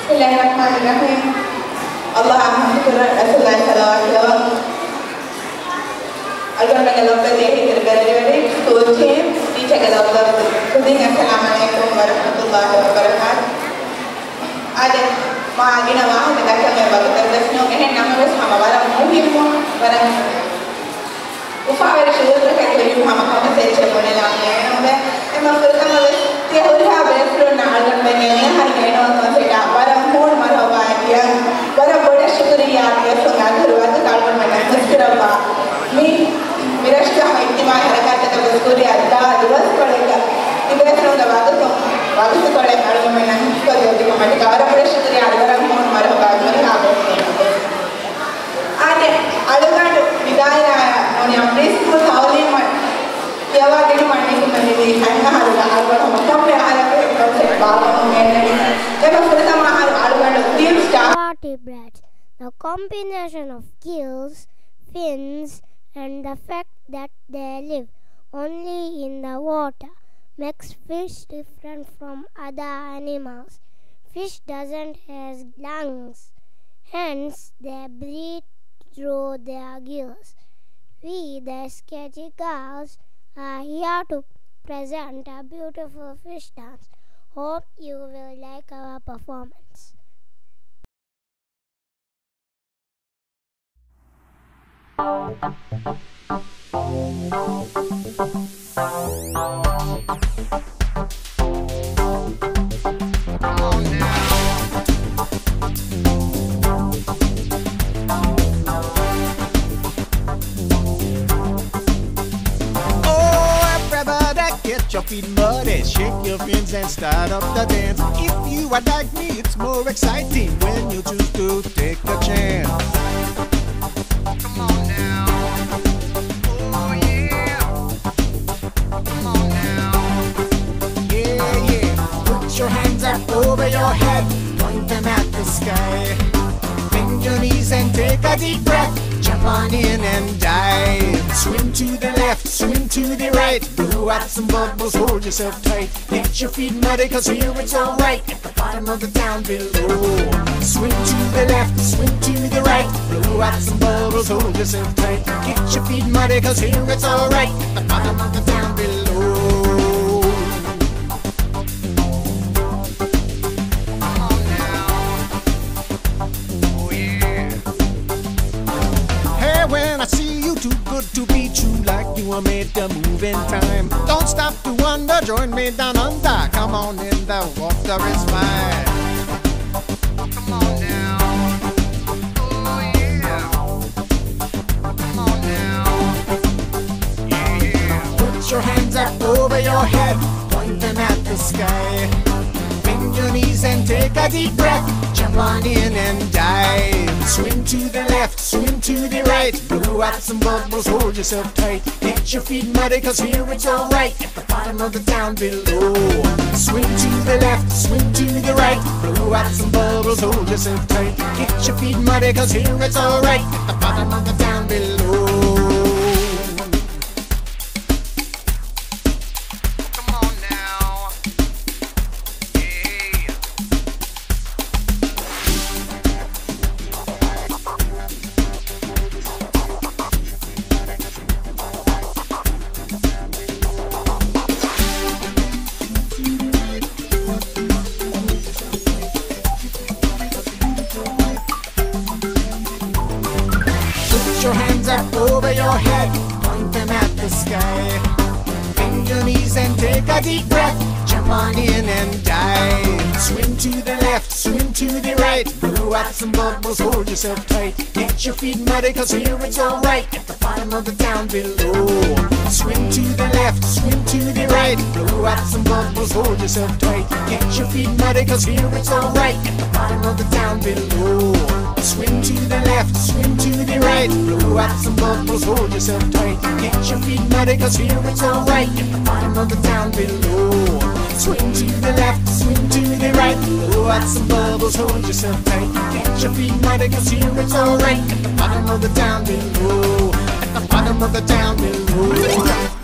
Bismillahirrahmanirrahim. Allahumma salli ala Muhammad. Algon mengelakkan diri terberdari tujuan dijak dalam kuding. Assalamualaikum warahmatullahi wabarakatuh. Ada mahagina wahai mereka yang baru terdesak dengan nama bersama barang muhim barang upaya syukur terkait dengan Muhammad SAW namanya. Emang pertama tiada hari berfirman algon mengenai hari ini orang kita barang mohon marhaban yang barang bodoh syukuriya dia sangat terluat algon mengenai musyraba. मेरा शुक्र है इतनी मार हरकत है तो उसको भी अल्लाह दिवस पड़ेगा इधर से उधर वाक़ तो पड़े हर में ना कर देती हूँ मैं कारा बड़े शुक्रिया अल्लाह मोहन मरो बात में आप आने अल्लाह विदाई आया उन्हें अपने स्कूल थावली में क्या वाक़ नहीं मारने की मैंने भी खाना हालना अल्लाह हम कम पे आ रहे हैं कम से बालों में नहीं जब हम फिर तमाम अल्लाह तीन star vertebrates. The combination of gills, fins, and the fact that they live only in the water makes fish different from other animals. Fish doesn't have lungs, hence they breathe through their gills. We, the sketchy girls, are here to present a beautiful fish dance. Hope you will like our performance. Get your feet muddy, shake your fins and start up the dance. If you are like me, it's more exciting when you choose to take a chance. Come on now. Oh yeah. Come on now. Yeah, yeah. Put your hands up over your head, point them at the sky. Bend your knees and take a deep breath. Jump on in and dive. Swim to the left, swim to the right. Blow out some bubbles, hold yourself tight. Get your feet muddy, cause here it's alright. At the bottom of the town below. Swim to the left, swim to the right. Blow out some bubbles, hold yourself tight. Get your feet muddy, cause here it's alright. At the bottom of the town below. When I see you, too good to be true, like you are made to move in time. Don't stop to wonder, join me down under. Come on in, the water is fine. Come on now. Oh yeah. Come on now. Yeah. Put your hands up over your head, point them at the sky. Bend your knees and take a deep breath. Jump on in and dive. Swim to the left, swim to the right. Blow out some bubbles, hold yourself tight. Get your feet muddy, cause here it's alright. At the bottom of the town below. Swim to the left, swim to the right. Blow out some bubbles, hold yourself tight. Get your feet muddy, cause here it's alright. At the bottom of the town below. Your hands up over your head, point them at the sky. Bend your knees and take a deep breath. Jump on in and dive. Swim to the left, swim to the right. Blow out some bubbles, hold yourself tight. Get your feet muddy, cause here it's alright. At the bottom of the town below. Swim to the left, swim to the right. Blow out some bubbles, hold yourself tight. Get your feet muddy, cause here it's alright. At the bottom of the town below. Swim to the left, swim to the right. Blow out some bubbles, hold yourself tight. Get your feet muddy, cause here it's alright. At the bottom of the town below. Swim to the left, swim to the right. Blow out some bubbles, hold yourself tight. Get your feet muddy, cause here it's alright. At the bottom of the town below. At the bottom of the town below.